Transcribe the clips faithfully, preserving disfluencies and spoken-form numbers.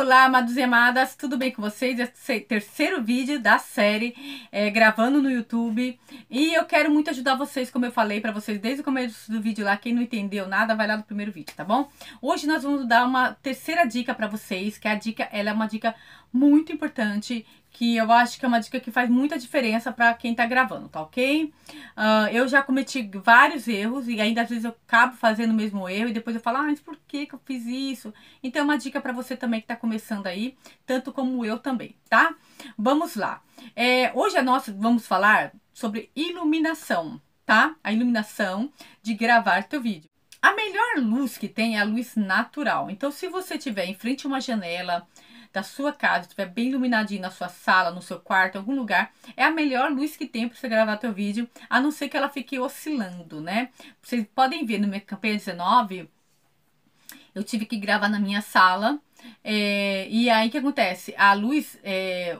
Olá, amados e amadas, tudo bem com vocês? Esse é o terceiro vídeo da série, é, gravando no YouTube. E eu quero muito ajudar vocês, como eu falei pra vocês desde o começo do vídeo lá. Quem não entendeu nada, vai lá no primeiro vídeo, tá bom? Hoje nós vamos dar uma terceira dica pra vocês, que a dica, ela é uma dica muito importante, que eu acho que é uma dica que faz muita diferença pra quem tá gravando, tá ok? Uh, eu já cometi vários erros e ainda às vezes eu acabo fazendo o mesmo erro e depois eu falo, ah, mas por que que eu fiz isso? Então é uma dica pra você também que tá começando aí, tanto como eu também, tá? Vamos lá. É, hoje nós vamos falar sobre iluminação, tá? A iluminação de gravar teu vídeo. A melhor luz que tem é a luz natural. Então, se você tiver em frente a uma janela da sua casa, estiver bem iluminadinho na sua sala, no seu quarto, em algum lugar, é a melhor luz que tem para você gravar teu vídeo, a não ser que ela fique oscilando, né? Vocês podem ver no minha campanha dezenove, eu tive que gravar na minha sala, é, e aí o que acontece? A luz, é,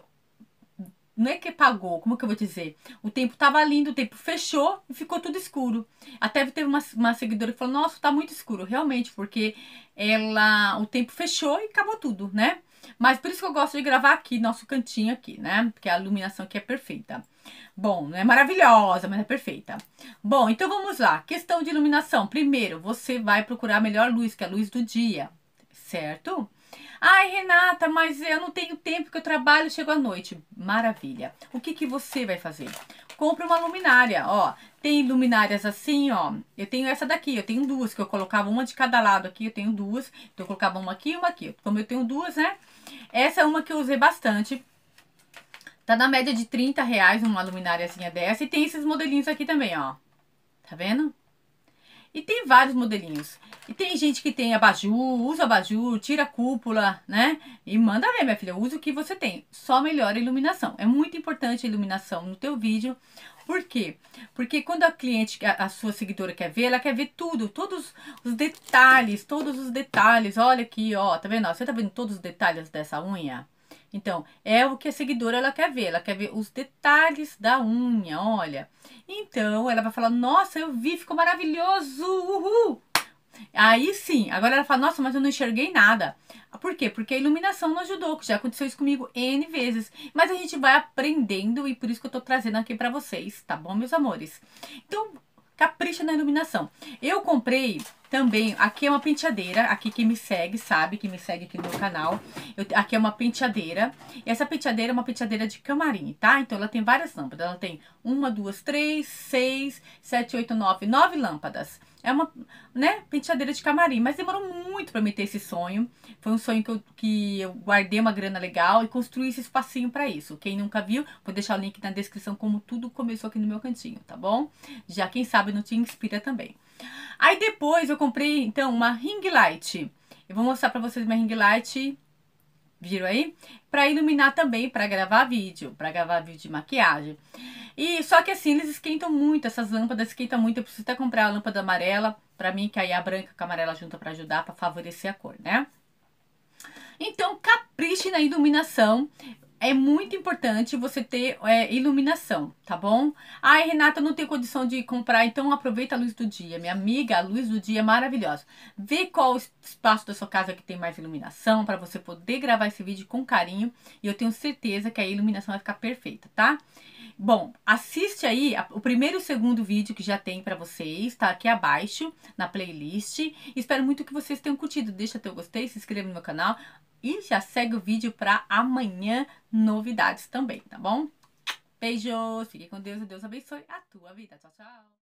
não é que apagou, como que eu vou dizer? O tempo tava lindo, o tempo fechou e ficou tudo escuro. Até teve uma, uma seguidora que falou, nossa, tá muito escuro. Realmente, porque ela, o tempo fechou e acabou tudo, né? Mas por isso que eu gosto de gravar aqui, nosso cantinho aqui, né? Porque a iluminação aqui é perfeita. Bom, não é maravilhosa, mas é perfeita. Bom, então vamos lá. Questão de iluminação. Primeiro, você vai procurar a melhor luz, que é a luz do dia, certo? Ai, Renata, mas eu não tenho tempo que eu trabalho, chego à noite. Maravilha. O que que você vai fazer? Compre uma luminária, ó. Tem luminárias assim, ó. Eu tenho essa daqui, eu tenho duas, que eu colocava uma de cada lado aqui, eu tenho duas. Então eu colocava uma aqui e uma aqui. Como eu tenho duas, né? Essa é uma que eu usei bastante. Tá na média de trinta reais uma lumináriazinha dessa. E tem esses modelinhos aqui também, ó. Tá vendo? E tem vários modelinhos. E tem gente que tem abajur, usa abajur, tira a cúpula, né? E manda ver, minha filha, usa o que você tem. Só melhora a iluminação. É muito importante a iluminação no teu vídeo. Por quê? Porque quando a cliente, a, a sua seguidora quer ver, ela quer ver tudo, todos os detalhes, todos os detalhes. Olha aqui, ó, tá vendo? Você tá vendo todos os detalhes dessa unha? Então, é o que a seguidora ela quer ver. Ela quer ver os detalhes da unha, olha. Então, ela vai falar, nossa, eu vi, ficou maravilhoso, uhul. Aí sim, agora ela fala, nossa, mas eu não enxerguei nada. Por quê? Porque a iluminação não ajudou, que já aconteceu isso comigo N vezes. Mas a gente vai aprendendo e por isso que eu tô trazendo aqui pra vocês, tá bom, meus amores? Então, capricha na iluminação. Eu comprei também, aqui é uma penteadeira, aqui quem me segue sabe, que me segue aqui no meu canal. Eu, aqui é uma penteadeira, e essa penteadeira é uma penteadeira de camarim, tá? Então ela tem várias lâmpadas, ela tem uma, duas, três, seis, sete, oito, nove, nove lâmpadas. É uma, né, penteadeira de camarim, mas demorou muito pra me ter esse sonho. Foi um sonho que eu, que eu guardei uma grana legal e construí esse espacinho pra isso. Quem nunca viu, vou deixar o link na descrição como tudo começou aqui no meu cantinho, tá bom? Já quem sabe não te inspira também. Aí depois eu comprei, então, uma ring light. Eu vou mostrar pra vocês minha ring light, viram aí? Pra iluminar também, pra gravar vídeo, pra gravar vídeo de maquiagem. E só que assim, eles esquentam muito, essas lâmpadas esquentam muito. Eu preciso até comprar a lâmpada amarela, pra mim, que aí a branca com a amarela junta pra ajudar, pra favorecer a cor, né? Então, capriche na iluminação. É muito importante você ter é, iluminação, tá bom? Ai, Renata, não tenho condição de comprar, então aproveita a luz do dia. Minha amiga, a luz do dia é maravilhosa. Vê qual espaço da sua casa que tem mais iluminação, para você poder gravar esse vídeo com carinho. E eu tenho certeza que a iluminação vai ficar perfeita, tá? Bom, assiste aí o primeiro e o segundo vídeo que já tem pra vocês, tá aqui abaixo na playlist. Espero muito que vocês tenham curtido. Deixa teu gostei, se inscreva no meu canal e já segue o vídeo pra amanhã, novidades também, tá bom? Beijos, fique com Deus e Deus abençoe a tua vida. Tchau, tchau.